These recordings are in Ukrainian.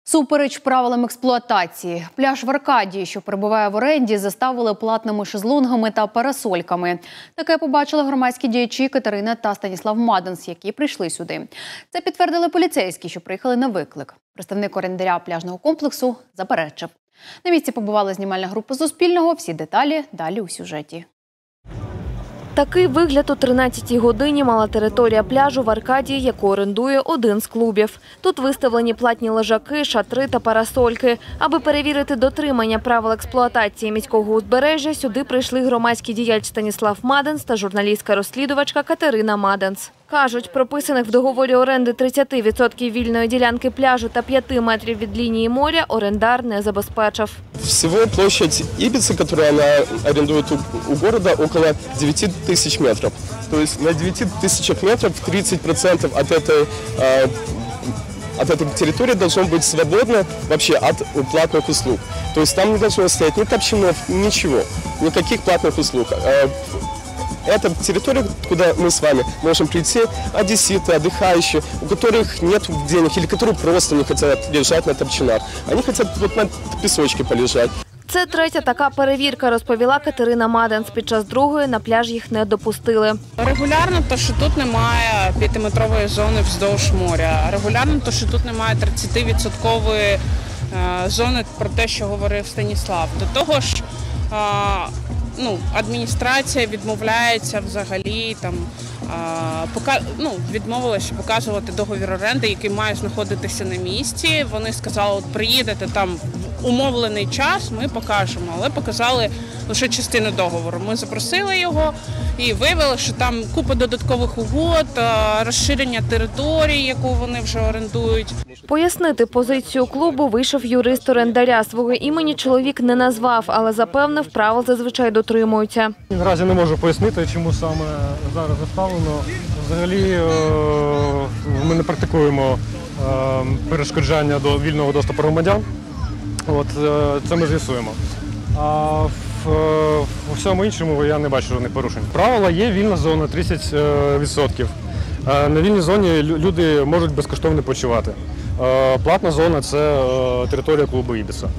Супереч правилам експлуатації, пляж в Аркадії, що перебуває в оренді, заставили платними шезлонгами та парасольками. Таке побачили громадські діячі Катерина та Станіслав Маденс, які прийшли сюди. Це підтвердили поліцейські, що приїхали на виклик. Представник орендаря пляжного комплексу заперечив. На місці побувала знімальна група Суспільного. Всі деталі далі у сюжеті. Такий вигляд о 13-й годині мала територія пляжу в Аркадії, яку орендує один з клубів. Тут виставлені платні лежаки, шатри та парасольки. Аби перевірити дотримання правил експлуатації міського узбережжя, сюди прийшли громадський діяч Станіслав Маденс та журналістка-розслідувачка Катерина Маденс. Кажуть, прописаних в договорі оренди 30% вільної ділянки пляжу та 5 метрів від лінії моря орендар не забезпечив. Всего площадь Ибицы, которую она арендует у города, около 9 тысяч метров. То есть на 9 тысячах метров 30% от этой территории должно быть свободно вообще от платных услуг. То есть там не должно стоять ни топчанов, ничего, никаких платных услуг. Это территория, куда мы с вами можем прийти, одесситы, отдыхающие, у которых нет денег или которые просто не хотят лежать на топчинах. Они хотят вот на песочке полежать. Це третя така перевірка, розповіла Катерина Маденс. Під час другої на пляж їх не допустили. Регулярно, то що тут немає 5-метрової зони вздовж моря. Регулярно, то що тут немає 30% зони, про те, що говорив Станіслав. До того ж, адміністрація відмовляється взагалі, відмовилася показувати договір оренди, який має знаходитися на місці. Вони сказали, от приїдете там в умовлений час, ми покажемо, але показали лише частину договору. Ми запросили його і виявили, що там купа додаткових угод, розширення території, яку вони вже орендують. Пояснити позицію клубу вийшов юрист орендаря. Свого імені чоловік не назвав, але запевнив, правил зазвичай дотримуються. Наразі не можу пояснити, чому саме зараз заставлено. Взагалі ми не практикуємо перешкоджання до вільного доступу громадян. Це ми з'ясуємо. А в усьому іншому я не бачу жодних порушень. Правила є вільна зона 30%. На вільній зоні люди можуть безкоштовно почувати. Платна зона – це територія клубу «Ібіца».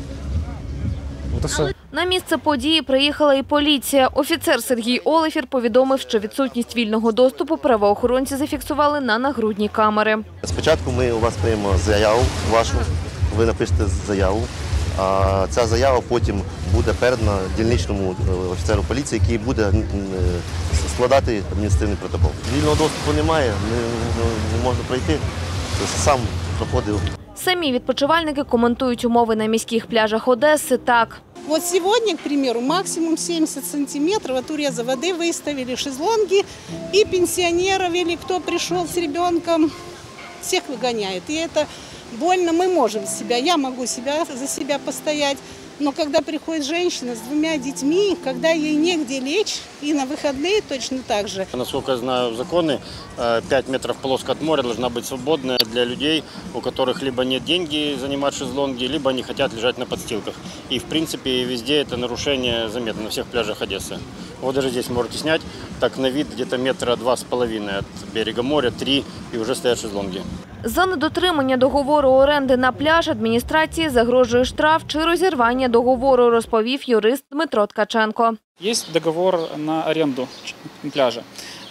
На місце події приїхала і поліція. Офіцер Сергій Олефір повідомив, що відсутність вільного доступу правоохоронці зафіксували на нагрудні камери. Спочатку ми у вас приймемо заяву вашу, ви напишете заяву. А ця заява потім буде передана дільничному офіцеру поліції, який буде складати адміністративний протокол. Вільного доступу немає, не можна пройти, сам проходив. Самі відпочивальники коментують умови на міських пляжах Одеси так. Вот сегодня, к примеру, максимум 70 сантиметров от уреза воды выставили шезлонги, и пенсионеров, или кто пришел с ребенком, всех выгоняют. И это больно, мы можем я могу за себя постоять. Но когда приходит женщина с 2 детьми, когда ей негде лечь, и на выходные точно так же. Насколько я знаю законы, 5 метров полоска от моря должна быть свободная для людей, у которых либо нет деньги занимать шезлонги, либо они хотят лежать на подстилках. И в принципе везде это нарушение заметно, на всех пляжах Одессы. Вот даже здесь можете снять, так на вид где-то 2,5 метра от берега моря, 3, и уже стоят шезлонги. За недотримання договору оренди на пляж адміністрації загрожує штраф чи розірвання договору, розповів юрист Дмитро Ткаченко. Є договор на оренду пляжа.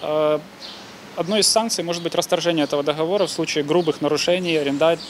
Одной из санкций может быть расторжение этого договора в случае грубых нарушений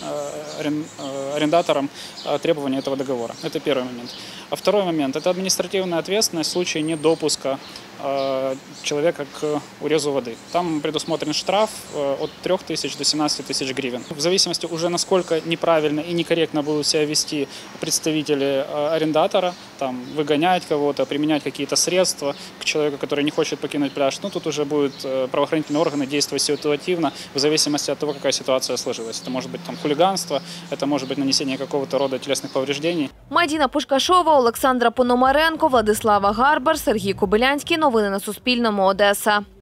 арендатором требований этого договора. Это первый момент. А второй момент – это административная ответственность в случае недопуска человека к урезу воды. Там предусмотрен штраф от 3 тысяч до 17 тысяч гривен. В зависимости уже насколько неправильно и некорректно будут себя вести представители арендатора, там, выгонять кого-то, применять какие-то средства к человеку, который не хочет покинуть пляж. Тут уже будут правоохранительные органы действовать ситуативно в зависимости от того, какая ситуация сложилась. Это может быть хулиганство, это может быть нанесение какого-то рода телесных повреждений. Мадіна Пушкашова, Олександра Пономаренко, Владислава Гарбар, Сергій Кобилянський. Новини на Суспільному. Одеса.